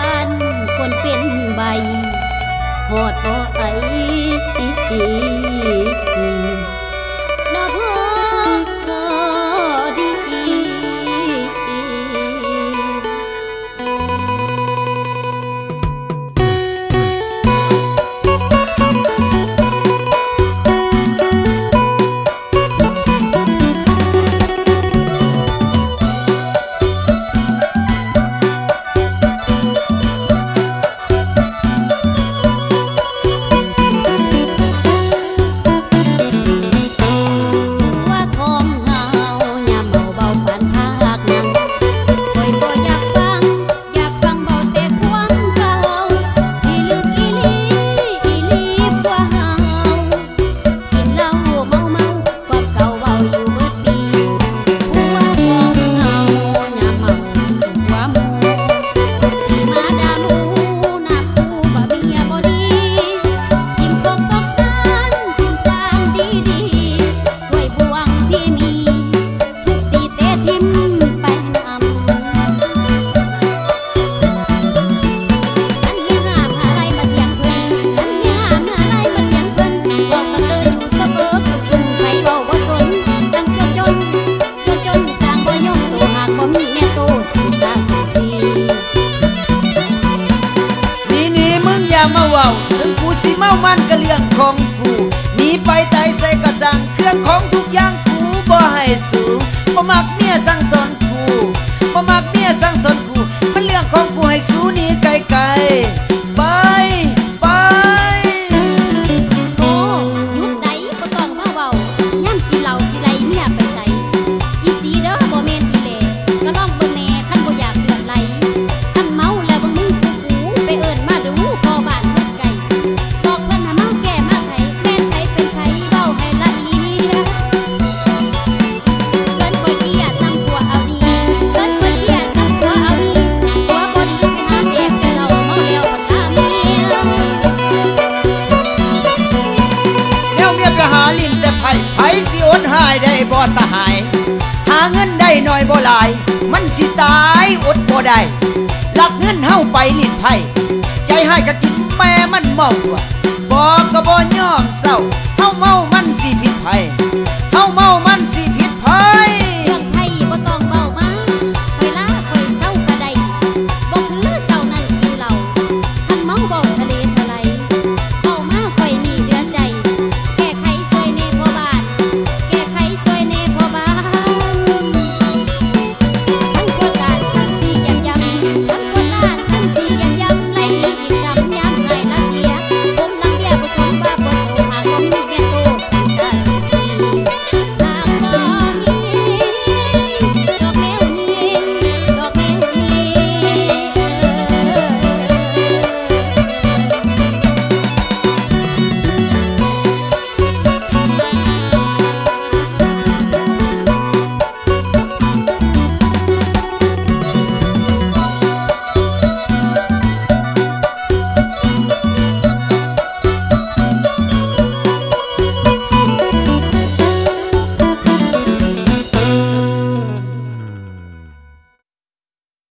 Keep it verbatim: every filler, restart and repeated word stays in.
านคนเป็นใบหอดบ่ไอน้อพ่อดีมาเว้าถึงกูสิเมามันก็เรื่องของกูมีไปไตใส่กระสังเครื่องของทุกอย่างกูบ่ให้สูบ่มักเมียสั่งสอนกูบ่มักเมียสั่งสอนกูมันเรื่องของกูให้สูหนีไกลๆไปไปโอ้หยุดได้บ่ต้องมาเว้าย่ำกินเหล้าสิไล่เมียไปไสอีสีเด้อบ่แม่นอีแหล่ก็ลองเบิ่งแหน่คันบ่อยากเลือดไหลคันเมาแล้วบ่มึงกูไปเอิ้นมาดูพ่อบ้านเฮ็ดไก่บอกเพิ่นให้เมาแก้มาไผแม่นไผเป็นไผเว้าให้ละเอียดเกินกว่าเกียรตินำผัวเอาดีเกินกว่าเกียรตินำผัวเอาดีผัวบ่ดีไปหาแดกแต่เหล้าเมาแล้วบ่ตามเมียแนวเมียไปหาลิ้นแต่ไผไผสิอดหายได้บ่สหายหาเงินได้น้อยบ่หลายมันสิตายอดบ่ได้ลักเงินเฮาไปลิ้นไผใจให้ก็กินแม่มันเมาว่ะบอกก็บ่ยอมเศร้าเฮาเมามันสิผิดไผเฮาเมามัน